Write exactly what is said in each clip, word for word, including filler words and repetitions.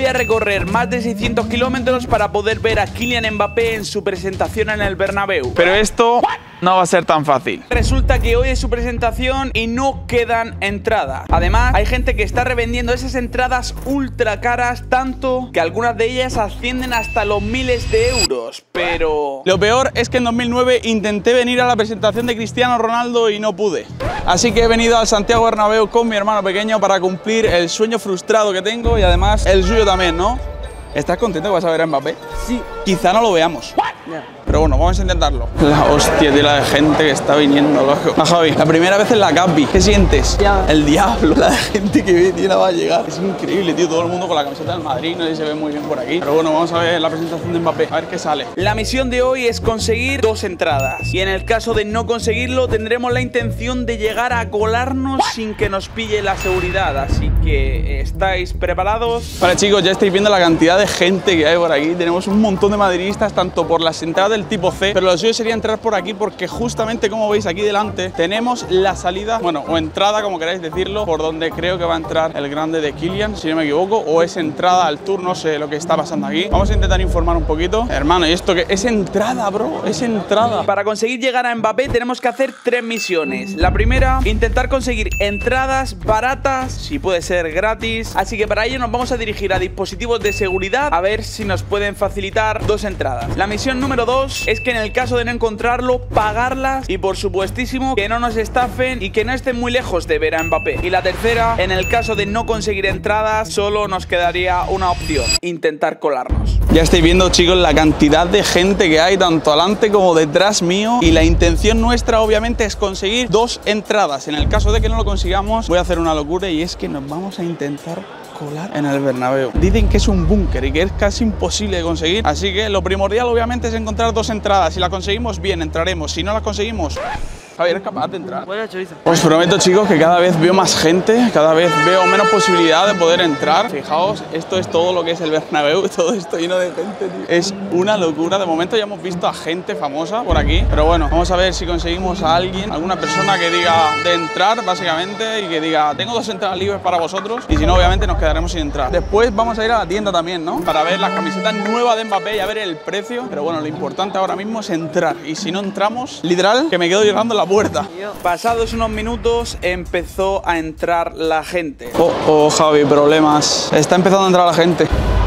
Voy a recorrer más de seiscientos kilómetros para poder ver a Kylian Mbappé en su presentación en el Bernabéu. Pero esto no va a ser tan fácil. Resulta que hoy es su presentación y no quedan entradas. Además, hay gente que está revendiendo esas entradas ultra caras, tanto que algunas de ellas ascienden hasta los miles de euros. Pero lo peor es que en dos mil nueve intenté venir a la presentación de Cristiano Ronaldo y no pude. Así que he venido al Santiago Bernabéu con mi hermano pequeño para cumplir el sueño frustrado que tengo y además el suyo también, ¿no? ¿Estás contento que vas a ver a Mbappé? Sí. Quizá no lo veamos. Yeah. Pero bueno, vamos a intentarlo. La hostia, tío, la de gente que está viniendo, loco. Ah, Javi, la primera vez en la Capi. ¿Qué sientes? Ya. El diablo, la de gente que viene, tío, la va a llegar. Es increíble, tío, todo el mundo con la camiseta del Madrid. No sé si se ve muy bien por aquí. Pero bueno, vamos a ver la presentación de Mbappé. A ver qué sale. La misión de hoy es conseguir dos entradas. Y en el caso de no conseguirlo, tendremos la intención de llegar a colarnos sin que nos pille la seguridad. Así que, ¿estáis preparados? Vale, chicos, ya estáis viendo la cantidad de gente que hay por aquí. Tenemos un montón de madridistas, tanto por las entradas del tipo C, pero lo suyo sería entrar por aquí porque justamente, como veis aquí delante, tenemos la salida, bueno, o entrada, como queráis decirlo, por donde creo que va a entrar el grande de Kylian, si no me equivoco, o es entrada al tour, no sé lo que está pasando aquí. Vamos a intentar informar un poquito. Hermano, ¿y esto qué? Es entrada, bro, es entrada. Para conseguir llegar a Mbappé tenemos que hacer tres misiones. La primera, intentar conseguir entradas baratas, si puede ser gratis, así que para ello nos vamos a dirigir a dispositivos de seguridad a ver si nos pueden facilitar dos entradas. La misión número dos es que en el caso de no encontrarlo, pagarlas y por supuestísimo que no nos estafen y que no estén muy lejos de ver a Mbappé. Y la tercera, en el caso de no conseguir entradas, solo nos quedaría una opción: intentar colarnos. Ya estáis viendo, chicos, la cantidad de gente que hay tanto adelante como detrás mío, y la intención nuestra obviamente es conseguir dos entradas. En el caso de que no lo consigamos, voy a hacer una locura y es que nos vamos a intentar colar en el Bernabéu. Dicen que es un búnker y que es casi imposible de conseguir, así que lo primordial obviamente es encontrar dos entradas. Si las conseguimos, bien, entraremos. Si no las conseguimos, Javier, ¿es capaz de entrar? Buena chorizo. Os prometo, chicos, que cada vez veo más gente, cada vez veo menos posibilidad de poder entrar. Fijaos, esto es todo lo que es el Bernabéu, todo esto lleno de gente, tío. Es una locura. De momento ya hemos visto a gente famosa por aquí, pero bueno, vamos a ver si conseguimos a alguien, alguna persona que diga de entrar, básicamente, y que diga, tengo dos entradas libres para vosotros, y si no, obviamente nos quedaremos sin entrar. Después vamos a ir a la tienda también, ¿no? Para ver las camisetas nuevas de Mbappé y a ver el precio, pero bueno, lo importante ahora mismo es entrar, y si no entramos, literal, que me quedo llegando a la puerta. Pasados unos minutos empezó a entrar la gente. Oh, oh, Javi, problemas. Está empezando a entrar la gente.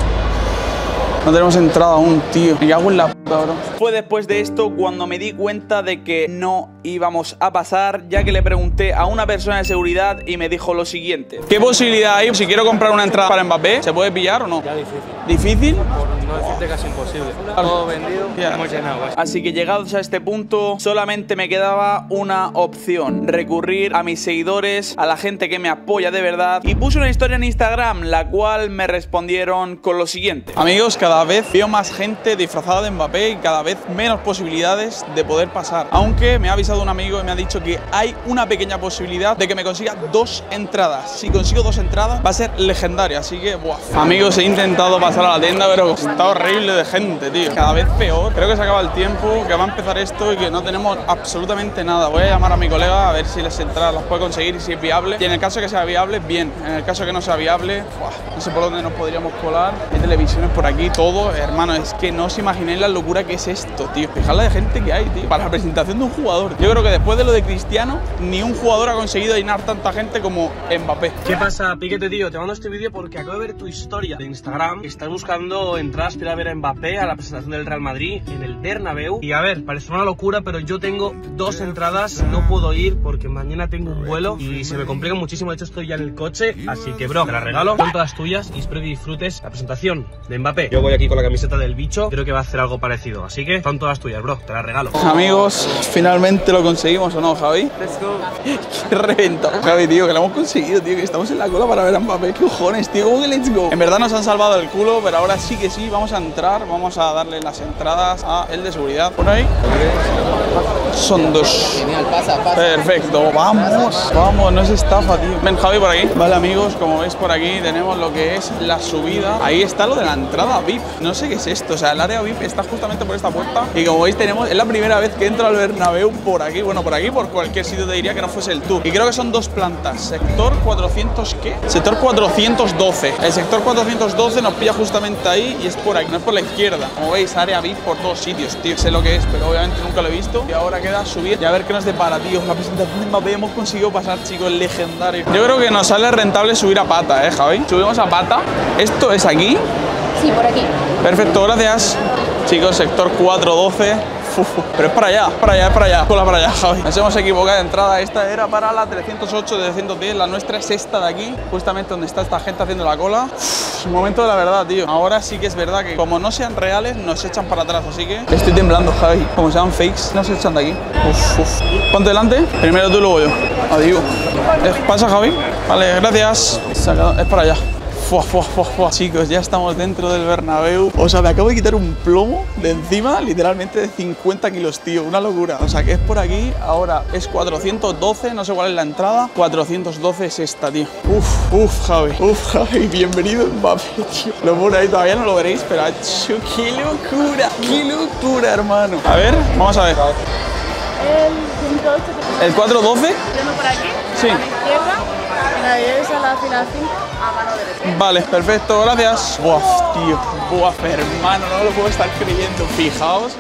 No tenemos entrada aún, tío. Me cago en la puta, bro. Fue después de esto cuando me di cuenta de que no íbamos a pasar, ya que le pregunté a una persona de seguridad y me dijo lo siguiente: ¿qué posibilidad hay? Si quiero comprar una entrada para Mbappé, ¿se puede pillar o no? Ya difícil. ¿Difícil? Por no decirte casi imposible. Todo vendido, Ya. hemos llenado. Así que llegados a este punto, solamente me quedaba una opción: recurrir a mis seguidores, a la gente que me apoya de verdad, y puse una historia en Instagram, la cual me respondieron con lo siguiente: amigos, cada vez veo más gente disfrazada de Mbappé y cada vez menos posibilidades de poder pasar. Aunque me ha avisado un amigo y me ha dicho que hay una pequeña posibilidad de que me consiga dos entradas. Si consigo dos entradas, va a ser legendaria. Así que, buah. Amigos, he intentado pasar a la tienda, pero está horrible de gente, tío. Cada vez peor. Creo que se acaba el tiempo, que va a empezar esto y que no tenemos absolutamente nada. Voy a llamar a mi colega a ver si las entradas las puede conseguir y si es viable. Y en el caso que sea viable, bien. En el caso que no sea viable, buah, no sé por dónde nos podríamos colar. Hay televisiones por aquí, todo. Hermano, es que no os imaginéis la locura que es esto, tío. Fijaos la de gente que hay, tío, para la presentación de un jugador. Yo creo que después de lo de Cristiano, ni un jugador ha conseguido llenar tanta gente como Mbappé. ¿Qué pasa, Piquete, tío? Te mando este vídeo porque acabo de ver tu historia de Instagram. Estás buscando entradas para ir a ver a Mbappé a la presentación del Real Madrid en el Bernabéu. Y a ver, parece una locura, pero yo tengo dos entradas. No puedo ir porque mañana tengo un vuelo y se me complica muchísimo. De hecho, estoy ya en el coche. Así que, bro, te las regalo. Son todas tuyas y espero que disfrutes la presentación de Mbappé. Yo voy aquí con la camiseta del bicho. Creo que va a hacer algo parecido. Así que son todas tuyas, bro. Te las regalo. Amigos, finalmente lo conseguimos, ¿o no, Javi? Let's go. Qué reventado, Javi, tío, que lo hemos conseguido, tío, que estamos en la cola para ver a Mbappé. ¿Qué cojones, tío? ¿Cómo que let's go? En verdad nos han salvado el culo, pero ahora sí que sí, vamos a entrar, vamos a darle las entradas a el de seguridad. Por ahí son dos. Genial, pasa, pasa. Perfecto, vamos, vamos, no es estafa, tío. Ven, Javi, por aquí. Vale, amigos, como veis por aquí tenemos lo que es la subida. Ahí está lo de la entrada V I V I P. No sé qué es esto, o sea, el área V I P está justamente por esta puerta. Y como veis, tenemos, es la primera vez que entro al Bernabéu por aquí. Bueno, por aquí, por cualquier sitio te diría que no fuese el tour. Y creo que son dos plantas. Sector cuatrocientos, ¿qué? Sector cuatrocientos doce. El sector cuatrocientos doce nos pilla justamente ahí y es por aquí, no es por la izquierda. Como veis, área V I P por todos sitios, tío. Sé lo que es, pero obviamente nunca lo he visto. Y ahora queda subir y a ver qué nos depara, tío. La presentación de Mbappé hemos conseguido pasar, chicos, legendario. Yo creo que nos sale rentable subir a pata, ¿eh, Javi? Subimos a pata. ¿Esto es aquí? Sí, por aquí. Perfecto, gracias. Chicos, sector cuatrocientos doce. Uf, pero es para allá, para allá, es para allá. Cola para allá, Javi. Nos hemos equivocado de entrada. Esta era para la trescientos ocho, trescientos diez. La nuestra es esta de aquí, justamente donde está esta gente haciendo la cola. Uf, un momento de la verdad, tío. Ahora sí que es verdad que como no sean reales, nos echan para atrás. Así que estoy temblando, Javi. Como sean fakes, nos echan de aquí. Uf, uf. Ponte delante. Primero tú, luego yo. Adiós. ¿Pasa, Javi? Vale, gracias. Es para allá. Fua, fua, fua, fua. Chicos, ya estamos dentro del Bernabéu. O sea, me acabo de quitar un plomo de encima, literalmente de cincuenta kilos, tío. Una locura. O sea, que es por aquí. Ahora es cuatrocientos doce, no sé cuál es la entrada. cuatrocientos doce es esta, tío. Uf, uf, Javi. Uf, Javi. Bienvenido, Mbappé, tío. Lo pone ahí, todavía no lo veréis, pero acho, qué locura. Qué locura, hermano. A ver, vamos a ver. El ¿El cuatrocientos doce? Yendo por aquí, sí. a la izquierda, y la derecha a la fila cinco, a mano derecha. Vale, perfecto, gracias. Buah, tío, buah, hermano, no lo puedo estar creyendo. Fijaos.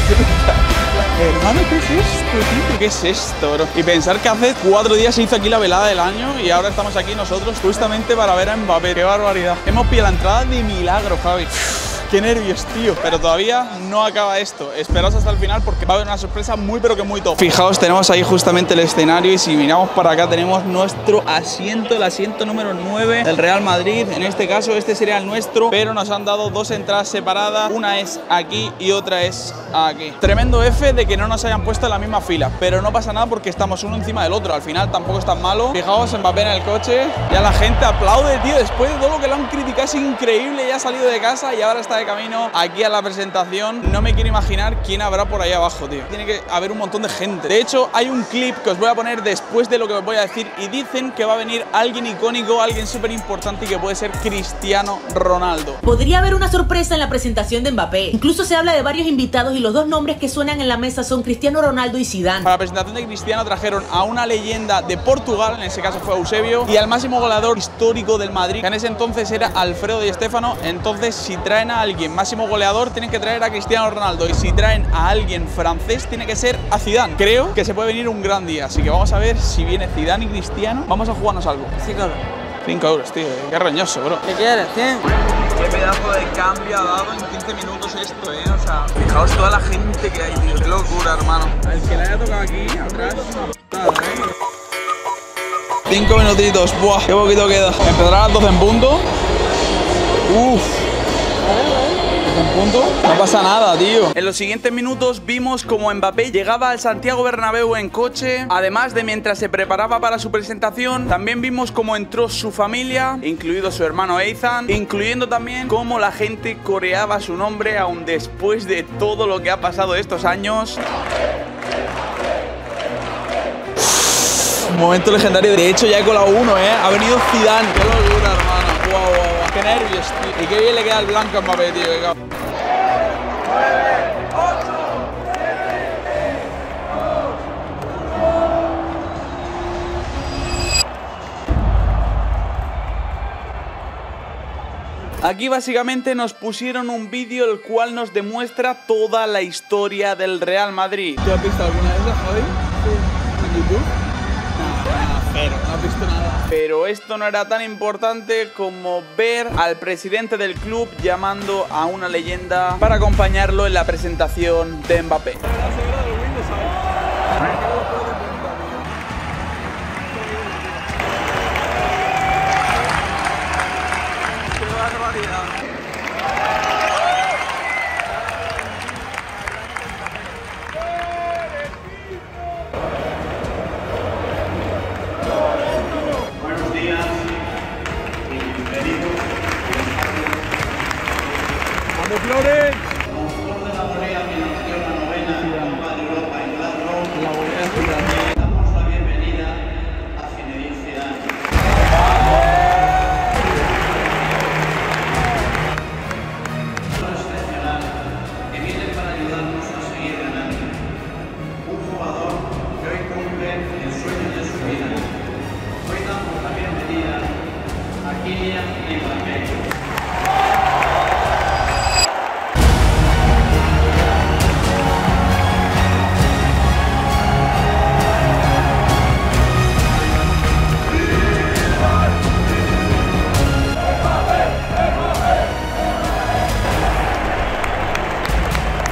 Hermano, ¿qué es esto, tío? ¿Qué es esto, bro? Y pensar que hace cuatro días se hizo aquí la velada del año y ahora estamos aquí nosotros justamente para ver a Mbappé. ¡Qué barbaridad! Hemos pillado la entrada de milagro, Javi. Qué nervios, tío. Pero todavía no acaba esto. Esperaos hasta el final porque va a haber una sorpresa muy pero que muy top. Fijaos, tenemos ahí justamente el escenario y si miramos para acá tenemos nuestro asiento, el asiento número nueve del Real Madrid. En este caso este sería el nuestro, pero nos han dado dos entradas separadas. Una es aquí y otra es aquí. Tremendo F de que no nos hayan puesto en la misma fila, pero no pasa nada porque estamos uno encima del otro. Al final tampoco es tan malo. Fijaos, Mbappé en el coche. Ya la gente aplaude, tío. Después de todo lo que lo han criticado, es increíble. Ya ha salido de casa y ahora está de camino aquí a la presentación. No me quiero imaginar quién habrá por ahí abajo, tío. Tiene que haber un montón de gente. De hecho, hay un clip que os voy a poner después de lo que os voy a decir y dicen que va a venir alguien icónico, alguien súper importante y que puede ser Cristiano Ronaldo. Podría haber una sorpresa en la presentación de Mbappé. Incluso se habla de varios invitados y los dos nombres que suenan en la mesa son Cristiano Ronaldo y Zidane. Para la presentación de Cristiano trajeron a una leyenda de Portugal, en ese caso fue Eusebio, y al máximo goleador histórico del Madrid, que en ese entonces era Alfredo Di Stéfano. Entonces, si traen a alguien máximo goleador, tienen que traer a Cristiano Ronaldo, y si traen a alguien francés, tiene que ser a Zidane. Creo que se puede venir un gran día, así que vamos a ver si viene Zidane y Cristiano. Vamos a jugarnos algo. Sí, claro. cinco euros, tío, qué roñoso, bro. ¿Qué quieres? ¿cien? Qué pedazo de cambio ha dado en quince minutos esto, eh. O sea, fijaos toda la gente que hay, tío. Qué locura, hermano. El que le haya tocado aquí, atrás, es una putada, eh. Cinco minutitos, buah, qué poquito queda. Empezará a las doce en punto. Uff. En punto. No pasa nada, tío. En los siguientes minutos vimos como Mbappé llegaba al Santiago Bernabéu en coche. Además de mientras se preparaba para su presentación, también vimos cómo entró su familia, incluido su hermano Ethan, incluyendo también cómo la gente coreaba su nombre aún después de todo lo que ha pasado estos años. Un momento legendario. De hecho, ya he colado uno, ¿eh? Ha venido Zidane. Qué locura, hermano. Guau, guau, guau. Qué nervios, tío. Y qué bien le queda el blanco a Mbappé, tío. Aquí básicamente nos pusieron un vídeo el cual nos demuestra toda la historia del Real Madrid. ¿Tú has visto alguna de esas, Javi? Sí. ¿En YouTube? Pero no has visto nada. Pero esto no era tan importante como ver al presidente del club llamando a una leyenda para acompañarlo en la presentación de Mbappé. Flores. Damos la bienvenida a Zinedine Zidane.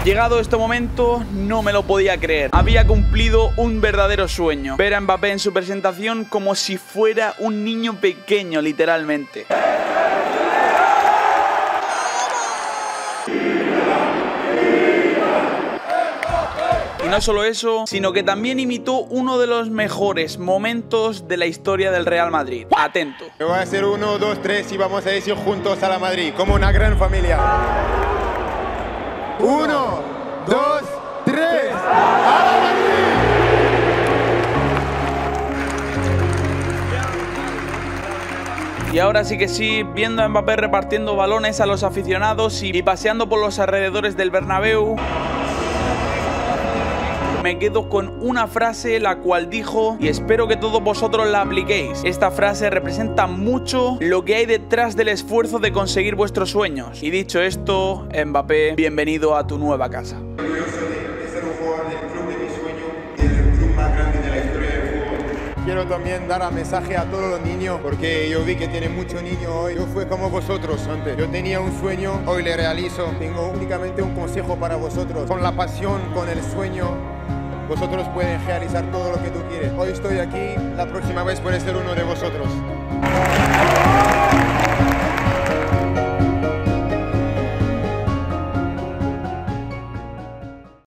Llegado este momento, no me lo podía creer. Había cumplido un verdadero sueño. Ver a Mbappé en su presentación como si fuera un niño pequeño, literalmente. Y no solo eso, sino que también imitó uno de los mejores momentos de la historia del Real Madrid. Atento. Me voy a hacer uno, dos, tres y vamos a decir juntos a la Madrid, como una gran familia. Uno, dos, tres, ¡a la Madrid! Y ahora sí que sí, viendo a Mbappé repartiendo balones a los aficionados y, y paseando por los alrededores del Bernabéu, me quedo con una frase la cual dijo, y espero que todos vosotros la apliquéis. Esta frase representa mucho lo que hay detrás del esfuerzo de conseguir vuestros sueños. Y dicho esto, Mbappé, bienvenido a tu nueva casa. Orgulloso de ser un jugador del club de mi sueño, del club más grande de la historia del fútbol. Quiero también dar un mensaje a todos los niños, porque yo vi que tienen muchos niños hoy. Yo fui como vosotros antes. Yo tenía un sueño, hoy le realizo. Tengo únicamente un consejo para vosotros. Con la pasión, con el sueño, vosotros pueden realizar todo lo que tú quieres. Hoy estoy aquí, la próxima vez puede ser uno de vosotros.